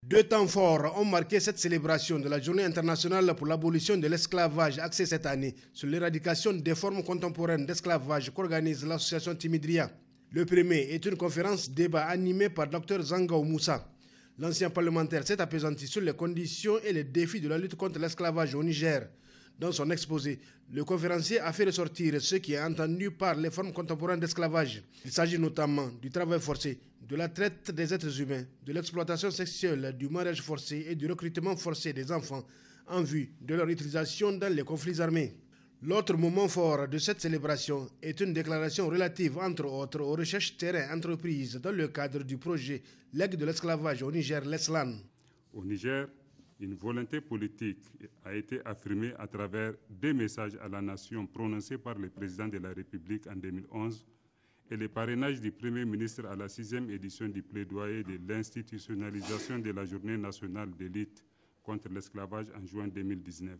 Deux temps forts ont marqué cette célébration de la Journée internationale pour l'abolition de l'esclavage axée cette année sur l'éradication des formes contemporaines d'esclavage qu'organise l'association Timidria. Le premier est une conférence débat animée par Dr Zangaou Moussa. L'ancien parlementaire s'est appesanti sur les conditions et les défis de la lutte contre l'esclavage au Niger. Dans son exposé, le conférencier a fait ressortir ce qui est entendu par les formes contemporaines d'esclavage. Il s'agit notamment du travail forcé, de la traite des êtres humains, de l'exploitation sexuelle, du mariage forcé et du recrutement forcé des enfants en vue de leur utilisation dans les conflits armés. L'autre moment fort de cette célébration est une déclaration relative, entre autres, aux recherches terrain entreprises dans le cadre du projet Legs de l'esclavage au Niger, l'ESLAN. Au Niger, une volonté politique a été affirmée à travers deux messages à la nation prononcés par le président de la République en 2011 et le parrainage du Premier ministre à la 6e édition du plaidoyer de l'institutionnalisation de la Journée nationale de lutte contre l'esclavage en juin 2019.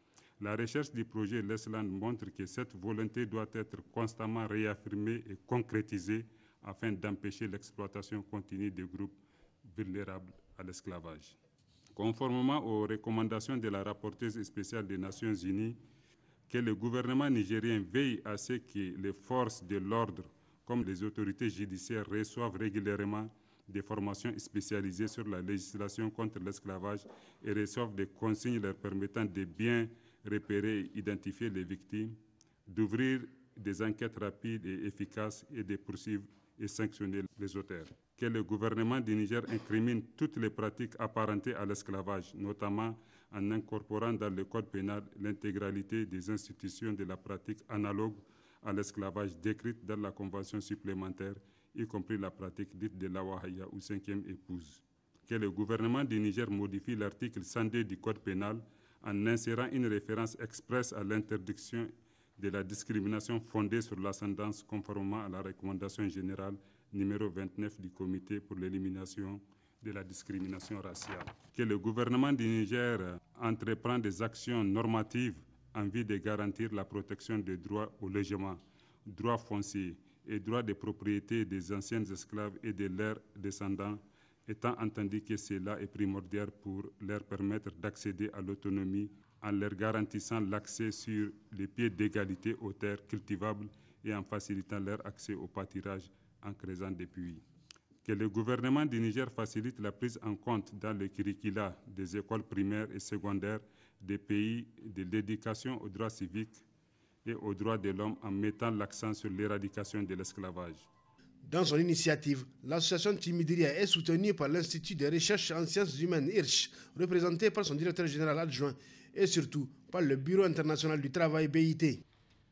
La recherche du projet l'ESLAN montre que cette volonté doit être constamment réaffirmée et concrétisée afin d'empêcher l'exploitation continue des groupes vulnérables à l'esclavage. Conformément aux recommandations de la rapporteuse spéciale des Nations Unies, que le gouvernement nigérien veille à ce que les forces de l'ordre, comme les autorités judiciaires, reçoivent régulièrement des formations spécialisées sur la législation contre l'esclavage et reçoivent des consignes leur permettant de bien repérer et identifier les victimes, d'ouvrir des enquêtes rapides et efficaces et de poursuivre et sanctionner les auteurs. Que le gouvernement du Niger incrimine toutes les pratiques apparentées à l'esclavage, notamment en incorporant dans le code pénal l'intégralité des institutions de la pratique analogue à l'esclavage décrite dans la convention supplémentaire, y compris la pratique dite de l'awahaya ou cinquième épouse. Que le gouvernement du Niger modifie l'article 102 du code pénal en insérant une référence expresse à l'interdiction de la discrimination fondée sur l'ascendance conformément à la recommandation générale numéro 29 du Comité pour l'élimination de la discrimination raciale. Que le gouvernement du Niger entreprend des actions normatives en vue de garantir la protection des droits au logement, droits fonciers et droits de propriété des anciens esclaves et de leurs descendants, étant entendu que cela est primordial pour leur permettre d'accéder à l'autonomie en leur garantissant l'accès sur les pieds d'égalité aux terres cultivables et en facilitant leur accès au pâturage en creusant des puits. Que le gouvernement du Niger facilite la prise en compte dans le curricula des écoles primaires et secondaires des pays de l'éducation aux droits civiques et aux droits de l'homme en mettant l'accent sur l'éradication de l'esclavage. Dans son initiative, l'association Timidria est soutenue par l'Institut de recherche en sciences humaines IRCH, représenté par son directeur général adjoint, et surtout par le Bureau international du travail BIT.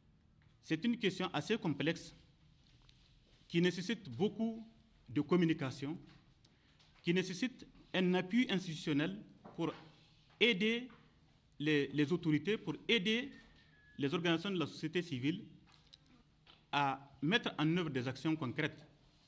C'est une question assez complexe qui nécessite beaucoup de communication, qui nécessite un appui institutionnel pour aider les autorités, pour aider les organisations de la société civile à mettre en œuvre des actions concrètes.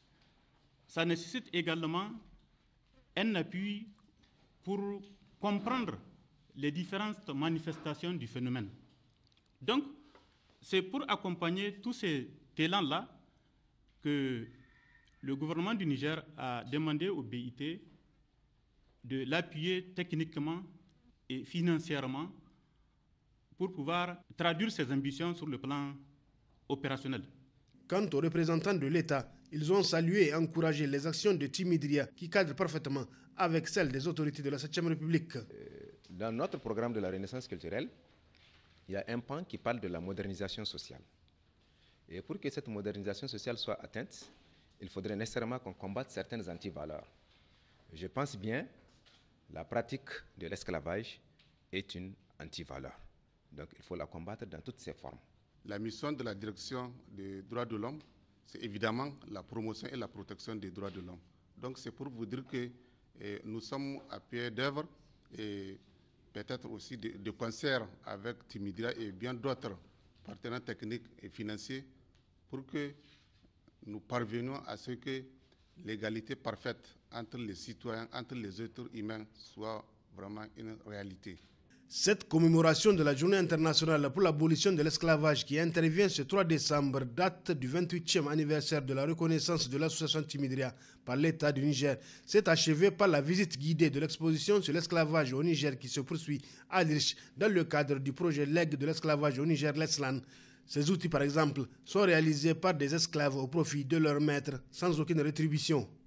Ça nécessite également un appui pour comprendre les différentes manifestations du phénomène. Donc, c'est pour accompagner tous ces élans-là que le gouvernement du Niger a demandé au BIT de l'appuyer techniquement et financièrement pour pouvoir traduire ses ambitions sur le plan opérationnel. Quant aux représentants de l'État, ils ont salué et encouragé les actions de Timidria qui cadrent parfaitement avec celles des autorités de la 7e République. Dans notre programme de la Renaissance culturelle, il y a un pan qui parle de la modernisation sociale. Et pour que cette modernisation sociale soit atteinte, il faudrait nécessairement qu'on combatte certaines antivaleurs. Je pense bien la pratique de l'esclavage est une antivaleur. Donc il faut la combattre dans toutes ses formes. La mission de la direction des droits de l'homme, c'est évidemment la promotion et la protection des droits de l'homme. Donc c'est pour vous dire que nous sommes à pied d'œuvre et peut-être aussi de concert avec Timidria et bien d'autres partenaires techniques et financiers pour que nous parvenions à ce que l'égalité parfaite entre les citoyens, entre les êtres humains soit vraiment une réalité. Cette commémoration de la Journée internationale pour l'abolition de l'esclavage qui intervient ce 3 décembre date du 28e anniversaire de la reconnaissance de l'association Timidria par l'État du Niger s'est achevée par la visite guidée de l'exposition sur l'esclavage au Niger qui se poursuit à Dirch dans le cadre du projet Legs de l'esclavage au Niger, l'Eslan. Ces outils, par exemple, sont réalisés par des esclaves au profit de leurs maîtres sans aucune rétribution.